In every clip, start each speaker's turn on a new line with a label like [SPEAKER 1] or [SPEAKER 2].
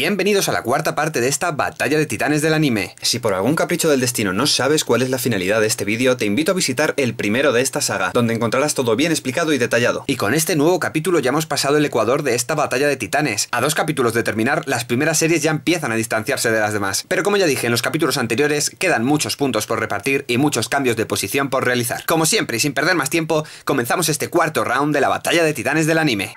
[SPEAKER 1] Bienvenidos a la cuarta parte de esta batalla de titanes del anime. Si por algún capricho del destino no sabes cuál es la finalidad de este vídeo, te invito a visitar el primero de esta saga, donde encontrarás todo bien explicado y detallado. Y con este nuevo capítulo ya hemos pasado el ecuador de esta batalla de titanes. A 2 capítulos de terminar, las primeras series ya empiezan a distanciarse de las demás. Pero como ya dije en los capítulos anteriores, quedan muchos puntos por repartir y muchos cambios de posición por realizar. Como siempre y sin perder más tiempo, comenzamos este cuarto round de la batalla de titanes del anime.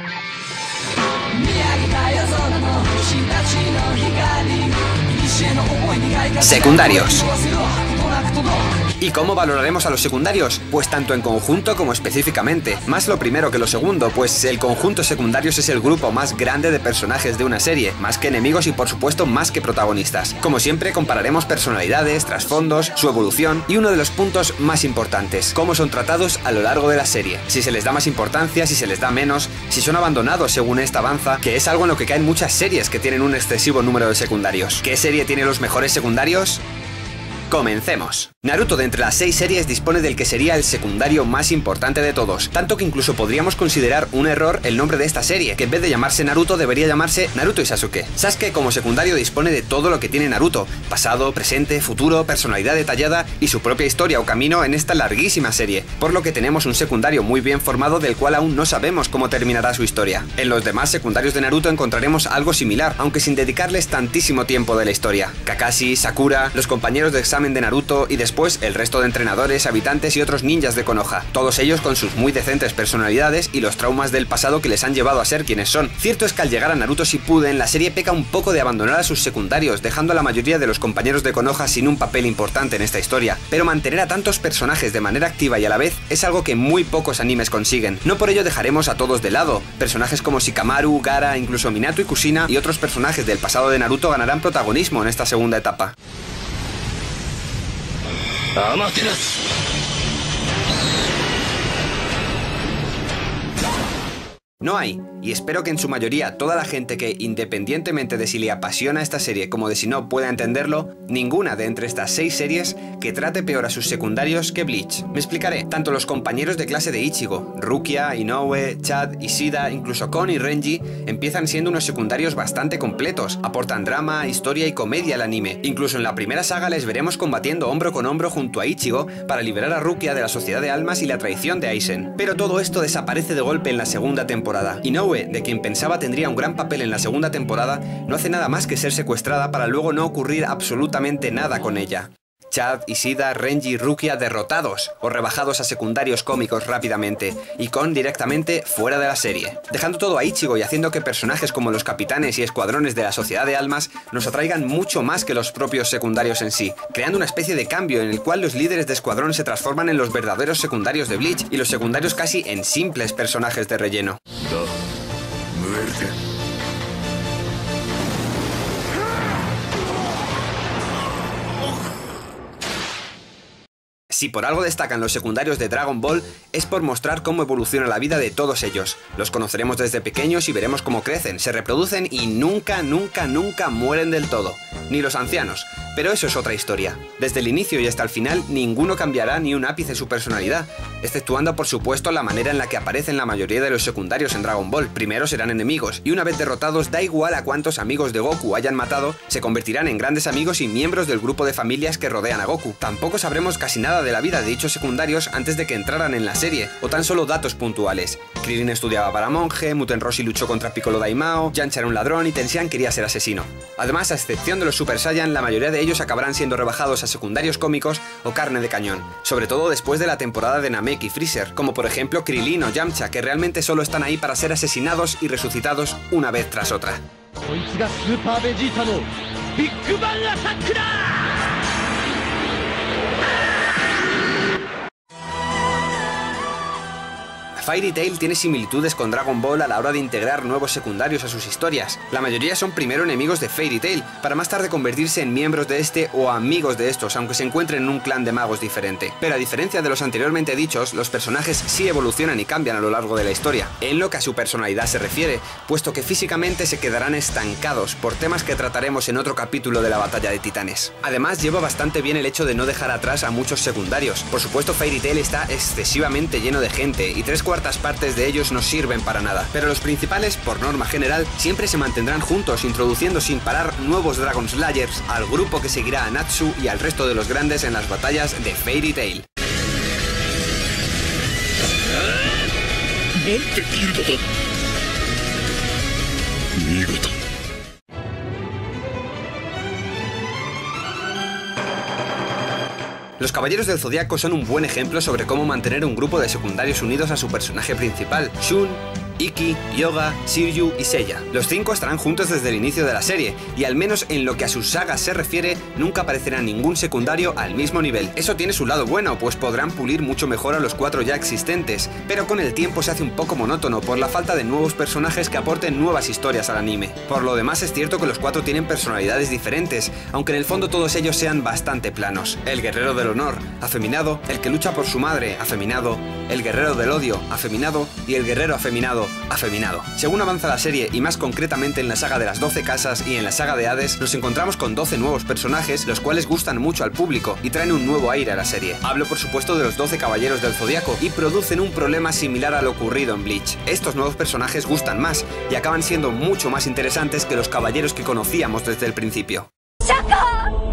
[SPEAKER 1] Secundarios. ¿Y cómo valoraremos a los secundarios? Pues tanto en conjunto como específicamente. Más lo primero que lo segundo, pues el conjunto secundarios es el grupo más grande de personajes de una serie, más que enemigos y por supuesto más que protagonistas. Como siempre compararemos personalidades, trasfondos, su evolución y uno de los puntos más importantes, cómo son tratados a lo largo de la serie. Si se les da más importancia, si se les da menos, si son abandonados según esta avanza, que es algo en lo que caen muchas series que tienen un excesivo número de secundarios. ¿Qué serie tiene los mejores secundarios? Comencemos. Naruto, de entre las 6 series, dispone del que sería el secundario más importante de todos, tanto que incluso podríamos considerar un error el nombre de esta serie, que en vez de llamarse Naruto debería llamarse Naruto y Sasuke. Sasuke como secundario dispone de todo lo que tiene Naruto: pasado, presente, futuro, personalidad detallada y su propia historia o camino en esta larguísima serie, por lo que tenemos un secundario muy bien formado del cual aún no sabemos cómo terminará su historia. En los demás secundarios de Naruto encontraremos algo similar, aunque sin dedicarles tantísimo tiempo de la historia. Kakashi, Sakura, los compañeros de examen de Naruto y después el resto de entrenadores, habitantes y otros ninjas de Konoha, todos ellos con sus muy decentes personalidades y los traumas del pasado que les han llevado a ser quienes son. Cierto es que al llegar a Naruto Shippuden la serie peca un poco de abandonar a sus secundarios, dejando a la mayoría de los compañeros de Konoha sin un papel importante en esta historia, pero mantener a tantos personajes de manera activa y a la vez es algo que muy pocos animes consiguen. No por ello dejaremos a todos de lado. Personajes como Shikamaru, Gaara, incluso Minato y Kushina y otros personajes del pasado de Naruto ganarán protagonismo en esta segunda etapa. No hay, y espero que en su mayoría toda la gente que, independientemente de si le apasiona esta serie como de si no pueda entenderlo, ninguna de entre estas 6 series que trate peor a sus secundarios que Bleach. Me explicaré. Tanto los compañeros de clase de Ichigo, Rukia, Inoue, Chad, Ishida, incluso Kon y Renji, empiezan siendo unos secundarios bastante completos, aportan drama, historia y comedia al anime. Incluso en la primera saga les veremos combatiendo hombro con hombro junto a Ichigo para liberar a Rukia de la Sociedad de Almas y la traición de Aizen. Pero todo esto desaparece de golpe en la segunda temporada. Inoue, de quien pensaba tendría un gran papel en la segunda temporada, no hace nada más que ser secuestrada para luego no ocurrir absolutamente nada con ella. Chad, Ishida, Renji y Rukia derrotados o rebajados a secundarios cómicos rápidamente, y Kon directamente fuera de la serie, dejando todo a Ichigo y haciendo que personajes como los capitanes y escuadrones de la Sociedad de Almas nos atraigan mucho más que los propios secundarios en sí, creando una especie de cambio en el cual los líderes de escuadrón se transforman en los verdaderos secundarios de Bleach y los secundarios casi en simples personajes de relleno. Si por algo destacan los secundarios de Dragon Ball, es por mostrar cómo evoluciona la vida de todos ellos. Los conoceremos desde pequeños y veremos cómo crecen, se reproducen y nunca mueren del todo. Ni los ancianos, pero eso es otra historia. Desde el inicio y hasta el final, ninguno cambiará ni un ápice su personalidad, exceptuando por supuesto la manera en la que aparecen la mayoría de los secundarios en Dragon Ball. Primero serán enemigos, y una vez derrotados, da igual a cuántos amigos de Goku hayan matado, se convertirán en grandes amigos y miembros del grupo de familias que rodean a Goku. Tampoco sabremos casi nada de la vida de dichos secundarios antes de que entraran en la serie, o tan solo datos puntuales. Krillin estudiaba para monje, Muten Roshi luchó contra Piccolo Daimao, Yamcha era un ladrón y Tenshinhan quería ser asesino. Además, a excepción de los Super Saiyan, la mayoría de ellos acabarán siendo rebajados a secundarios cómicos o carne de cañón, sobre todo después de la temporada de Namek y Freezer, como por ejemplo Krillin o Yamcha, que realmente solo están ahí para ser asesinados y resucitados una vez tras otra. Fairy Tail tiene similitudes con Dragon Ball a la hora de integrar nuevos secundarios a sus historias. La mayoría son primero enemigos de Fairy Tail, para más tarde convertirse en miembros de este o amigos de estos, aunque se encuentren en un clan de magos diferente. Pero a diferencia de los anteriormente dichos, los personajes sí evolucionan y cambian a lo largo de la historia, en lo que a su personalidad se refiere, puesto que físicamente se quedarán estancados por temas que trataremos en otro capítulo de la batalla de titanes. Además, lleva bastante bien el hecho de no dejar atrás a muchos secundarios. Por supuesto, Fairy Tail está excesivamente lleno de gente, y 3/4 3/4 partes de ellos no sirven para nada, pero los principales, por norma general, siempre se mantendrán juntos, introduciendo sin parar nuevos Dragon Slayers al grupo que seguirá a Natsu y al resto de los grandes en las batallas de Fairy Tail. Los Caballeros del Zodiaco son un buen ejemplo sobre cómo mantener un grupo de secundarios unidos a su personaje principal, Shun, Ikki, Yoga, Shiryu y Seiya. Los 5 estarán juntos desde el inicio de la serie, y al menos en lo que a sus sagas se refiere, nunca aparecerá ningún secundario al mismo nivel. Eso tiene su lado bueno, pues podrán pulir mucho mejor a los 4 ya existentes, pero con el tiempo se hace un poco monótono por la falta de nuevos personajes que aporten nuevas historias al anime. Por lo demás es cierto que los 4 tienen personalidades diferentes, aunque en el fondo todos ellos sean bastante planos. El guerrero del honor, afeminado, el que lucha por su madre, afeminado, el guerrero del odio, afeminado, y el guerrero afeminado, afeminado. Según avanza la serie, y más concretamente en la saga de las 12 casas y en la saga de Hades, nos encontramos con 12 nuevos personajes, los cuales gustan mucho al público y traen un nuevo aire a la serie. Hablo por supuesto de los 12 Caballeros del Zodiaco, y producen un problema similar a lo ocurrido en Bleach. Estos nuevos personajes gustan más, y acaban siendo mucho más interesantes que los caballeros que conocíamos desde el principio. ¡Shaka!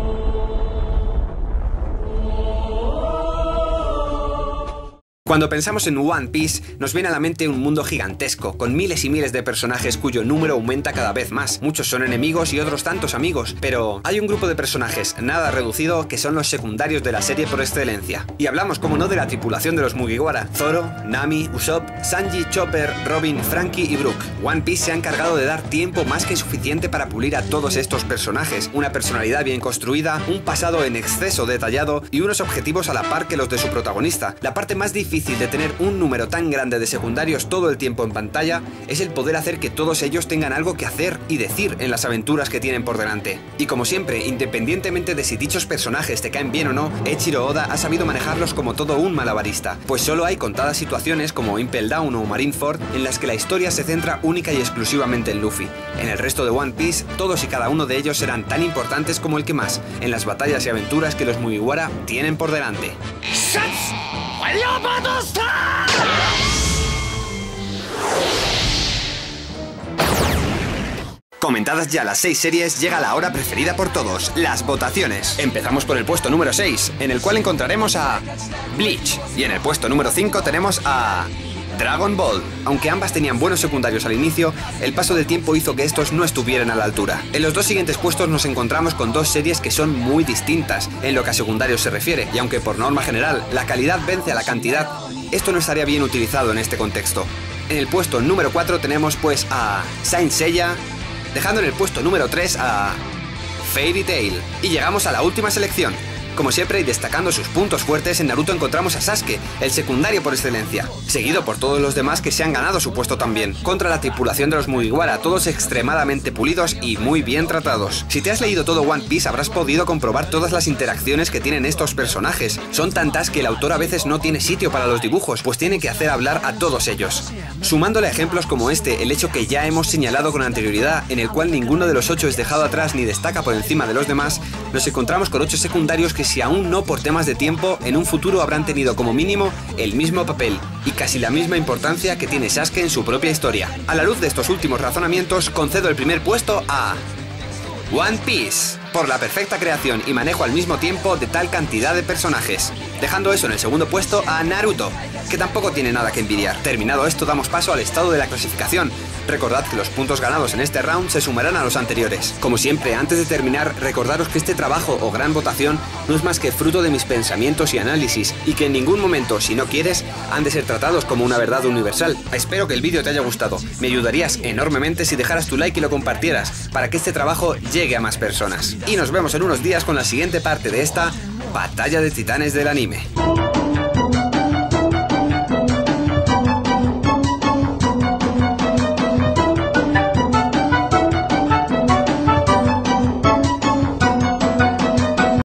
[SPEAKER 1] Cuando pensamos en One Piece, nos viene a la mente un mundo gigantesco, con miles y miles de personajes cuyo número aumenta cada vez más. Muchos son enemigos y otros tantos amigos, pero hay un grupo de personajes nada reducido que son los secundarios de la serie por excelencia. Y hablamos, como no, de la tripulación de los Mugiwara: Zoro, Nami, Usopp, Sanji, Chopper, Robin, Franky y Brook. One Piece se ha encargado de dar tiempo más que suficiente para pulir a todos estos personajes, una personalidad bien construida, un pasado en exceso detallado y unos objetivos a la par que los de su protagonista. La parte más difícil de tener un número tan grande de secundarios todo el tiempo en pantalla es el poder hacer que todos ellos tengan algo que hacer y decir en las aventuras que tienen por delante. Y como siempre, independientemente de si dichos personajes te caen bien o no, Eiichiro Oda ha sabido manejarlos como todo un malabarista, pues solo hay contadas situaciones como Impel Down o Marineford en las que la historia se centra única y exclusivamente en Luffy. En el resto de One Piece, todos y cada uno de ellos serán tan importantes como el que más, en las batallas y aventuras que los Mugiwara tienen por delante. Comentadas ya las 6 series, llega la hora preferida por todos, las votaciones. Empezamos por el puesto número 6, en el cual encontraremos a Bleach, y en el puesto número 5 tenemos a Dragon Ball. Aunque ambas tenían buenos secundarios al inicio, el paso del tiempo hizo que estos no estuvieran a la altura. En los dos siguientes puestos nos encontramos con dos series que son muy distintas en lo que a secundarios se refiere, y aunque por norma general la calidad vence a la cantidad, esto no estaría bien utilizado en este contexto. En el puesto número 4 tenemos pues a Saint Seiya, dejando en el puesto número 3 a Fairy Tail. Y llegamos a la última selección. Como siempre, y destacando sus puntos fuertes, en Naruto encontramos a Sasuke, el secundario por excelencia, seguido por todos los demás que se han ganado su puesto también, contra la tripulación de los Mugiwara, todos extremadamente pulidos y muy bien tratados. Si te has leído todo One Piece, habrás podido comprobar todas las interacciones que tienen estos personajes. Son tantas que el autor a veces no tiene sitio para los dibujos, pues tiene que hacer hablar a todos ellos. Sumándole a ejemplos como este, el hecho que ya hemos señalado con anterioridad, en el cual ninguno de los 8 es dejado atrás ni destaca por encima de los demás, nos encontramos con 8 secundarios que, si aún no por temas de tiempo, en un futuro habrán tenido como mínimo el mismo papel y casi la misma importancia que tiene Sasuke en su propia historia. A la luz de estos últimos razonamientos, concedo el primer puesto a One Piece, por la perfecta creación y manejo al mismo tiempo de tal cantidad de personajes, dejando eso en el segundo puesto a Naruto, que tampoco tiene nada que envidiar. Terminado esto, damos paso al estado de la clasificación. Recordad que los puntos ganados en este round se sumarán a los anteriores. Como siempre, antes de terminar, recordaros que este trabajo o gran votación no es más que fruto de mis pensamientos y análisis, y que en ningún momento, si no quieres, han de ser tratados como una verdad universal. Espero que el vídeo te haya gustado. Me ayudarías enormemente si dejaras tu like y lo compartieras, para que este trabajo llegue a más personas. Y nos vemos en unos días con la siguiente parte de esta Batalla de Titanes del anime.